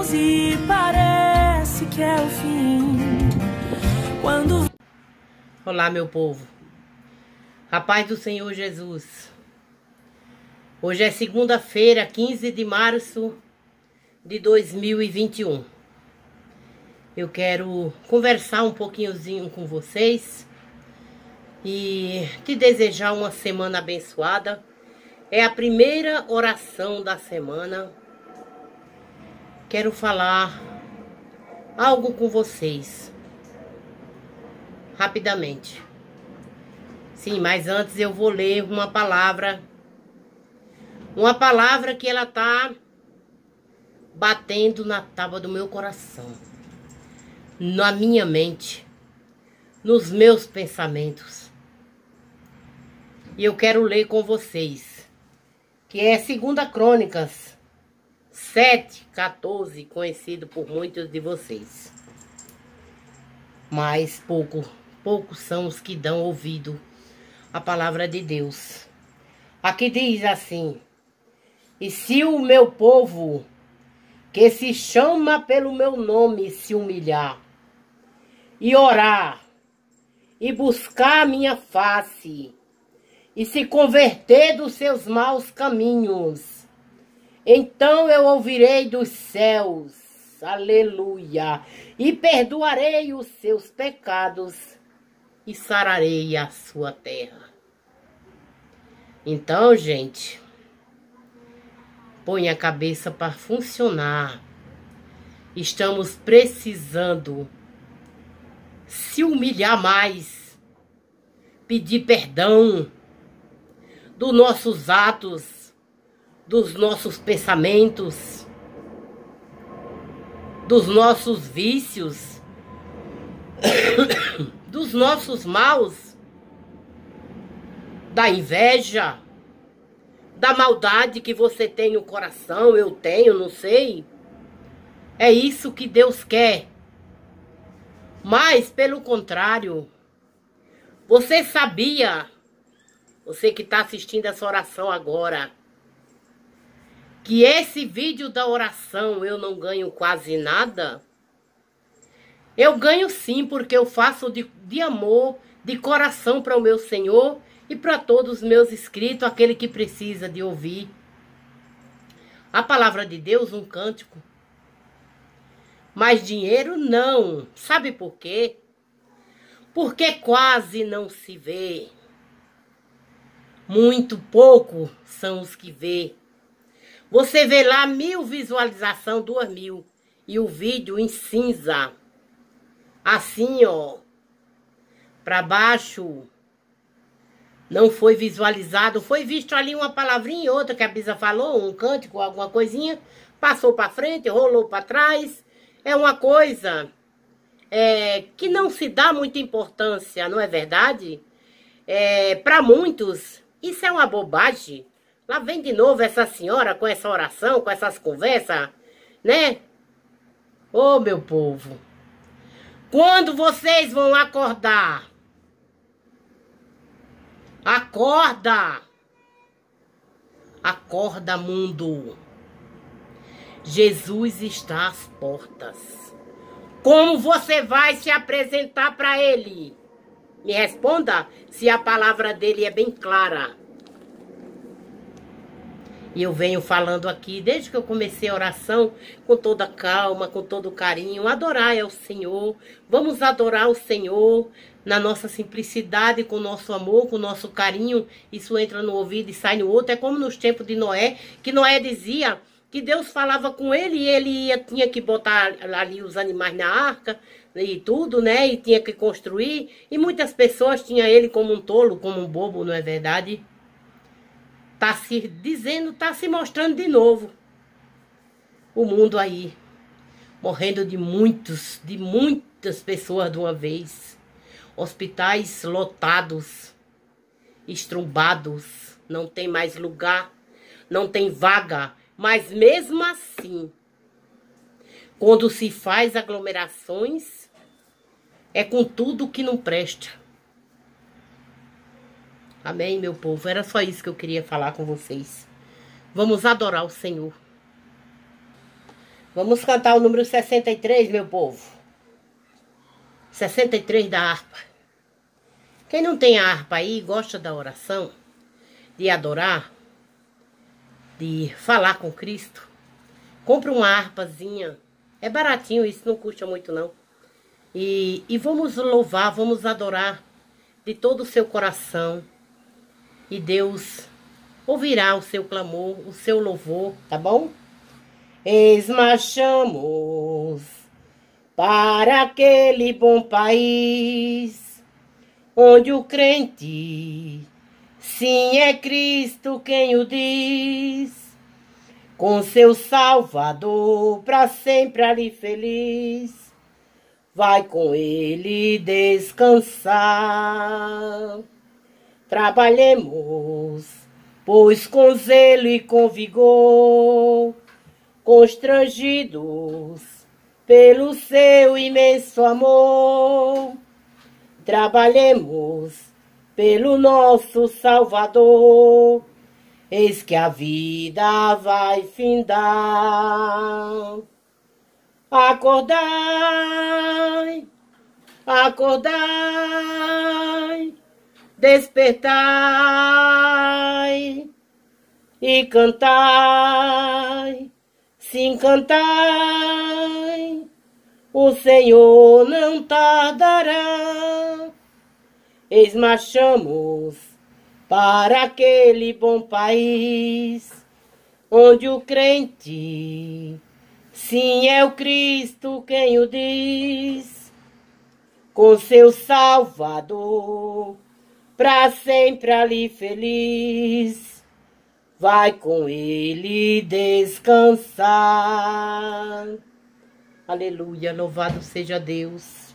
anos e parece que é o fim. Quando... Olá, meu povo. A paz do Senhor Jesus. Hoje é segunda-feira, 15 de março de 2021. Eu quero conversar um pouquinhozinho com vocês e te desejar uma semana abençoada. É a primeira oração da semana. Quero falar algo com vocês, rapidamente. Sim, mas antes eu vou ler uma palavra que ela tá batendo na tábua do meu coração, na minha mente, nos meus pensamentos. E eu quero ler com vocês, que é 2 Crônicas 7:14, conhecido por muitos de vocês. Mas poucos são os que dão ouvido à palavra de Deus. Aqui diz assim: e se o meu povo, que se chama pelo meu nome, se humilhar, e orar, e buscar a minha face, e se converter dos seus maus caminhos, então eu ouvirei dos céus, aleluia, e perdoarei os seus pecados, e sararei a sua terra. Então, gente, põe a cabeça para funcionar. Estamos precisando se humilhar mais, pedir perdão dos nossos atos, dos nossos pensamentos, dos nossos vícios, dos nossos maus, da inveja, da maldade que você tem no coração, eu tenho, não sei. É isso que Deus quer. Mas, pelo contrário, você sabia, você que está assistindo essa oração agora, que esse vídeo da oração eu não ganho quase nada? Eu ganho sim, porque eu faço de amor, de coração para o meu Senhor e para todos os meus inscritos, aquele que precisa de ouvir a palavra de Deus, um cântico. Mas dinheiro não. Sabe por quê? Porque quase não se vê. Muito pouco são os que vê. Você vê lá 1000 visualizações, 2000, e o vídeo em cinza. Assim, ó, para baixo. Não foi visualizado, foi visto ali uma palavrinha e outra que a Bisa falou, um cântico, alguma coisinha, passou para frente, rolou para trás. É uma coisa que não se dá muita importância, não é verdade? Para muitos, isso é uma bobagem. Lá vem de novo essa senhora com essa oração, com essas conversas, né? Ô, meu povo, quando vocês vão acordar? Acorda! Acorda, mundo! Jesus está às portas. Como você vai se apresentar para Ele? Me responda se a palavra dele é bem clara. E eu venho falando aqui, desde que eu comecei a oração, com toda calma, com todo carinho, adorar é o Senhor. Vamos adorar o Senhor na nossa simplicidade, com o nosso amor, com o nosso carinho. Isso entra no ouvido e sai no outro. É como nos tempos de Noé, que Noé dizia que Deus falava com ele e ele tinha que botar ali os animais na arca e tudo, né? E tinha que construir. E muitas pessoas tinham ele como um tolo, como um bobo, não é verdade? Tá se dizendo, tá se mostrando de novo. O mundo aí, morrendo de muitas pessoas de uma vez. Hospitais lotados, estrumbados, não tem mais lugar, não tem vaga. Mas mesmo assim, quando se faz aglomerações, é com tudo que não presta. Amém, meu povo? Era só isso que eu queria falar com vocês. Vamos adorar o Senhor. Vamos cantar o número 63, meu povo. 63 da harpa. Quem não tem a harpa aí, gosta da oração, de adorar, de falar com Cristo, compra uma harpazinha. É baratinho, isso não custa muito não. E vamos louvar, vamos adorar de todo o seu coração. E Deus ouvirá o seu clamor, o seu louvor, tá bom? Eis marchamos para aquele bom país, onde o crente, sim, é Cristo quem o diz, com seu Salvador para sempre ali feliz, vai com ele descansar. Trabalhemos, pois com zelo e com vigor, constrangidos pelo seu imenso amor, trabalhemos pelo nosso Salvador, eis que a vida vai findar. Acordai, acordai, despertai e cantai, sim, cantai, o Senhor não tardará. Eis marchamos para aquele bom país, onde o crente, sim, é o Cristo quem o diz, com seu Salvador para sempre ali feliz, vai com ele descansar. Aleluia, louvado seja Deus.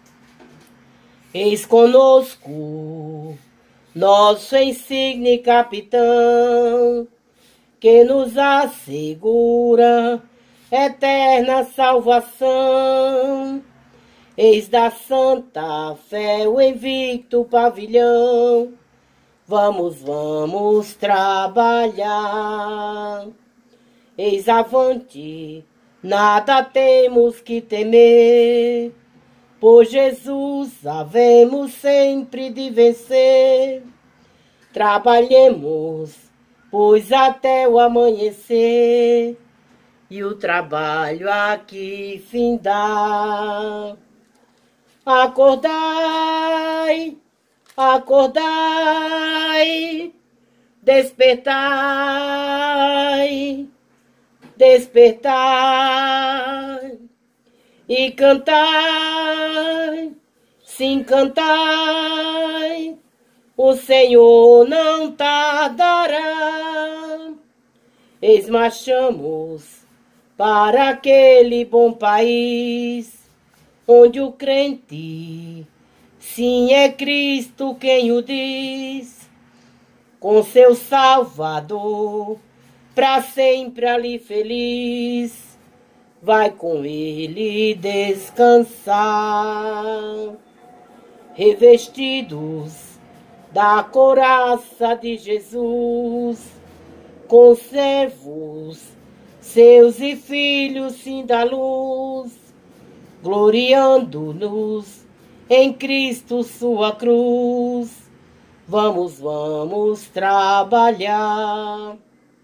Eis conosco nosso insigne capitão, que nos assegura eterna salvação. Eis da santa fé o invicto pavilhão, vamos, vamos trabalhar. Eis avante, nada temos que temer, por Jesus havemos sempre de vencer. Trabalhemos, pois até o amanhecer, e o trabalho aqui findar. Acordai, acordai, despertai, despertai e cantai, sim, cantai, o Senhor não tardará. Eis marchamos para aquele bom país, onde o crente, sim, é Cristo quem o diz, com seu Salvador para sempre ali feliz, vai com ele descansar. Revestidos da couraça de Jesus, conservos seus e filhos, sim, da luz, gloriando-nos em Cristo sua cruz. Vamos, vamos trabalhar.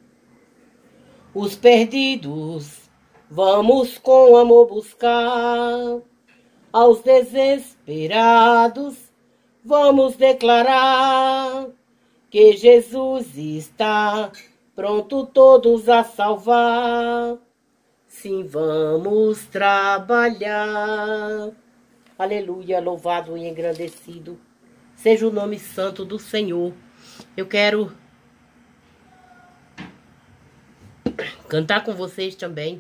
Os perdidos vamos com amor buscar, aos desesperados vamos declarar que Jesus está pronto todos a salvar. Sim, vamos trabalhar. Aleluia, louvado e engrandecido seja o nome santo do Senhor. Eu quero cantar com vocês também.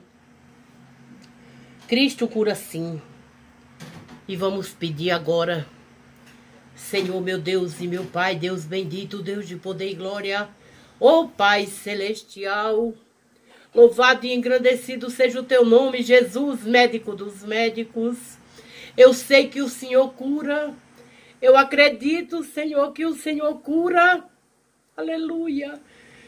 Cristo cura sim. E vamos pedir agora, Senhor meu Deus e meu Pai, Deus bendito, Deus de poder e glória, ó Pai celestial, louvado e engrandecido seja o teu nome, Jesus, médico dos médicos. Eu sei que o Senhor cura. Eu acredito, Senhor, que o Senhor cura. Aleluia.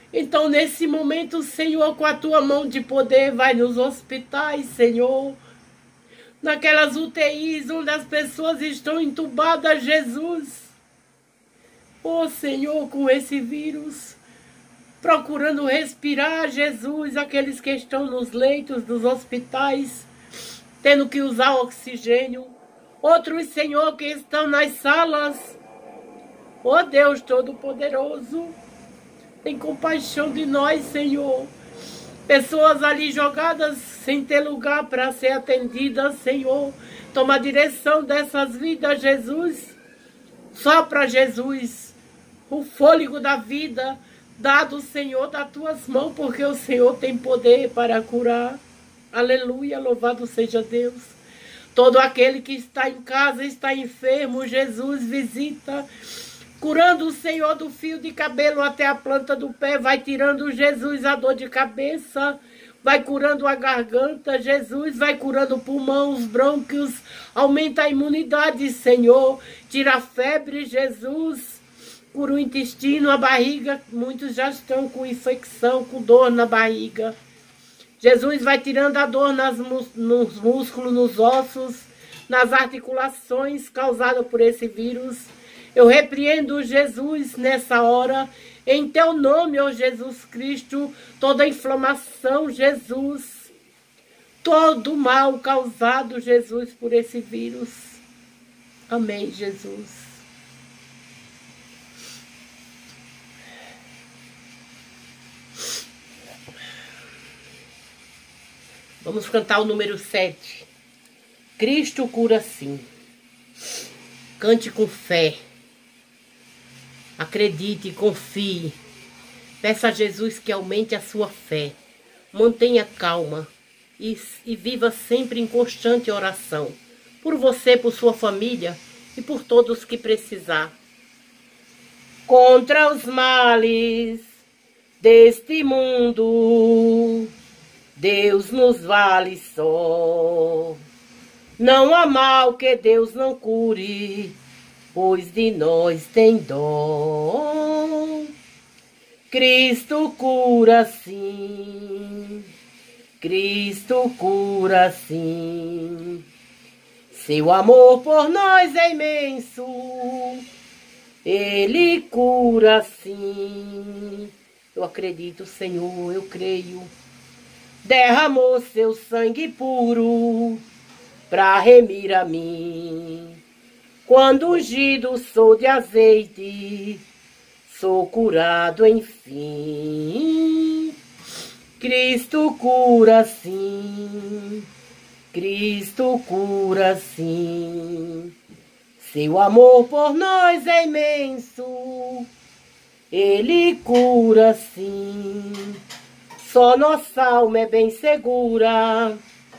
Então, nesse momento, Senhor, com a tua mão de poder, vai nos hospitais, Senhor. Naquelas UTIs onde as pessoas estão entubadas, Jesus. Oh, Senhor, com esse vírus, procurando respirar, Jesus, aqueles que estão nos leitos dos hospitais, tendo que usar oxigênio. Outros, Senhor, que estão nas salas. Oh, Deus Todo-Poderoso, tem compaixão de nós, Senhor. Pessoas ali jogadas sem ter lugar para ser atendidas, Senhor. Toma a direção dessas vidas, Jesus. Sopra, Jesus, o fôlego da vida, dado, Senhor, das tuas mãos, porque o Senhor tem poder para curar. Aleluia, louvado seja Deus. Todo aquele que está em casa, está enfermo, Jesus visita. Curando o Senhor do fio de cabelo até a planta do pé, vai tirando, Jesus, a dor de cabeça, vai curando a garganta, Jesus, vai curando o pulmão, os brônquios, aumenta a imunidade, Senhor, tira a febre, Jesus, cura o intestino, a barriga, muitos já estão com infecção, com dor na barriga. Jesus vai tirando a dor nos músculos, nos ossos, nas articulações causada por esse vírus. Eu repreendo, Jesus, nessa hora, em teu nome, ó Jesus Cristo, toda inflamação, Jesus, todo mal causado, Jesus, por esse vírus. Amém, Jesus. Vamos cantar o número 7. Cristo cura sim. Cante com fé. Acredite, confie. Peça a Jesus que aumente a sua fé. Mantenha calma e viva sempre em constante oração. Por você, por sua família e por todos que precisar. Contra os males deste mundo, Deus nos vale só. Não há mal que Deus não cure, pois de nós tem dó. Cristo cura sim, Cristo cura sim. Seu amor por nós é imenso, Ele cura sim. Eu acredito, Senhor, eu creio. Derramou seu sangue puro pra remir a mim. Quando ungido sou de azeite, sou curado enfim. Cristo cura sim, Cristo cura sim. Seu amor por nós é imenso, Ele cura sim. Só nossa alma é bem segura,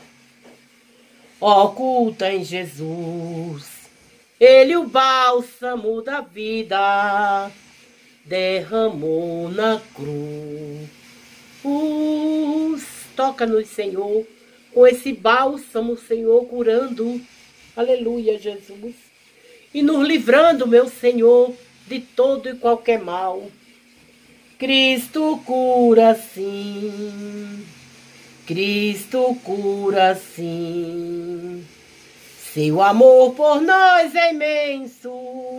oculta em Jesus. Ele, o bálsamo da vida, derramou na cruz. Toca-nos, Senhor, com esse bálsamo, Senhor, curando, aleluia, Jesus, e nos livrando, meu Senhor, de todo e qualquer mal. Cristo cura sim, Cristo cura sim. Seu amor por nós é imenso,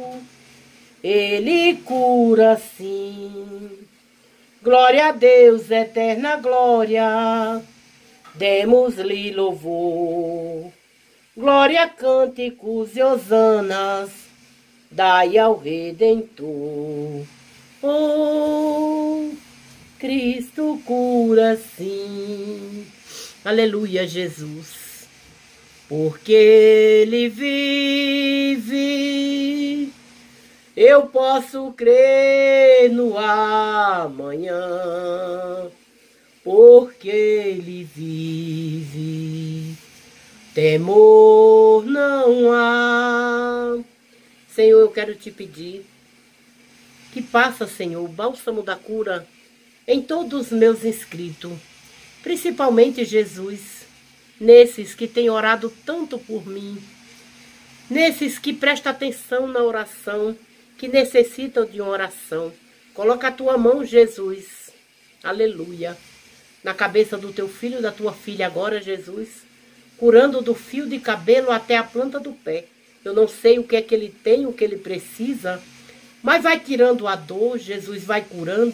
Ele cura sim. Glória a Deus, eterna glória, demos-lhe louvor. Glória, cânticos e hosanas, dai ao Redentor. Oh, Cristo cura sim. Aleluia, Jesus. Porque Ele vive, eu posso crer no amanhã. Porque Ele vive, temor não há. Senhor, eu quero te pedir que passa, Senhor, o bálsamo da cura em todos os meus inscritos, principalmente, Jesus, nesses que têm orado tanto por mim, nesses que prestam atenção na oração, que necessitam de uma oração. Coloca a tua mão, Jesus, Aleluia. Na cabeça do teu filho e da tua filha agora, Jesus, curando do fio de cabelo até a planta do pé. Eu não sei o que é que ele tem, o que ele precisa, mas vai tirando a dor, Jesus, vai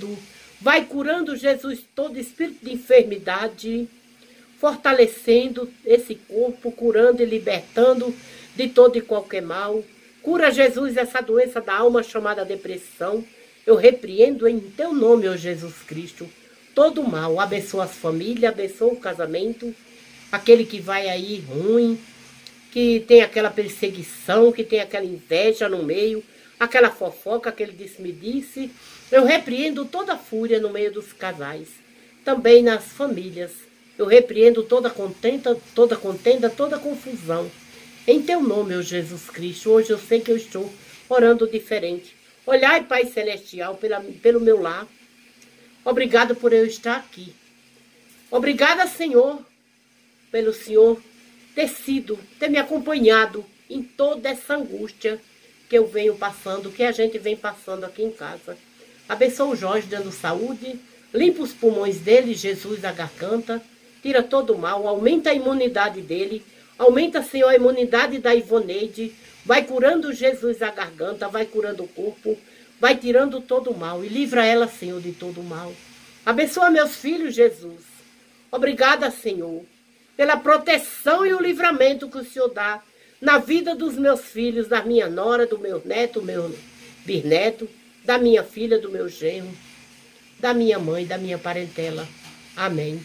curando, Jesus, todo espírito de enfermidade, fortalecendo esse corpo, curando e libertando de todo e qualquer mal. Cura, Jesus, essa doença da alma chamada depressão. Eu repreendo em teu nome, ó Jesus Cristo, todo mal. Abençoa as famílias, abençoa o casamento, aquele que vai aí ruim, que tem aquela perseguição, que tem aquela inveja no meio, aquela fofoca, aquele disse-me-disse. Eu repreendo toda a fúria no meio dos casais, também nas famílias. Eu repreendo toda contenda, toda confusão. Em teu nome, ó Jesus Cristo, hoje eu sei que eu estou orando diferente. Olhai, Pai Celestial, pelo meu lar. Obrigado por eu estar aqui. Obrigada, Senhor, pelo Senhor ter me acompanhado em toda essa angústia que eu venho passando, que a gente vem passando aqui em casa. Abençoa o Jorge dando saúde, limpa os pulmões dele, Jesus, a garganta, tira todo o mal, aumenta a imunidade dele, aumenta, Senhor, a imunidade da Ivoneide, vai curando, Jesus, a garganta, vai curando o corpo, vai tirando todo o mal e livra ela, Senhor, de todo o mal. Abençoa meus filhos, Jesus. Obrigada, Senhor, pela proteção e o livramento que o Senhor dá na vida dos meus filhos, da minha nora, do meu neto, meu bisneto, da minha filha, do meu genro, da minha mãe, da minha parentela. Amém.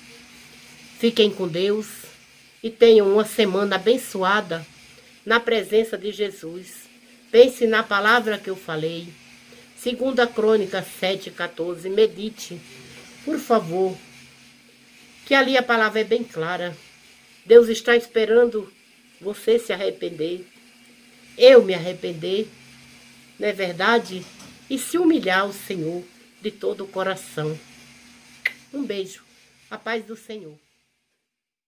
Fiquem com Deus e tenham uma semana abençoada na presença de Jesus. Pense na palavra que eu falei. 2 Crônicas 7:14. Medite, por favor, que ali a palavra é bem clara. Deus está esperando você se arrepender, eu me arrepender, não é verdade? E se humilhar ao Senhor de todo o coração. Um beijo. A paz do Senhor.